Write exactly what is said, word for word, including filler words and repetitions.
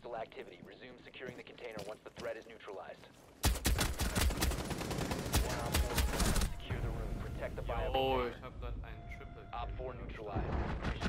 hostile activity. Resume securing the container once the threat is neutralized. One Op four, secure the room. Protect the bio Oh, container. ich hab grad einen Triple. Op four neutralized.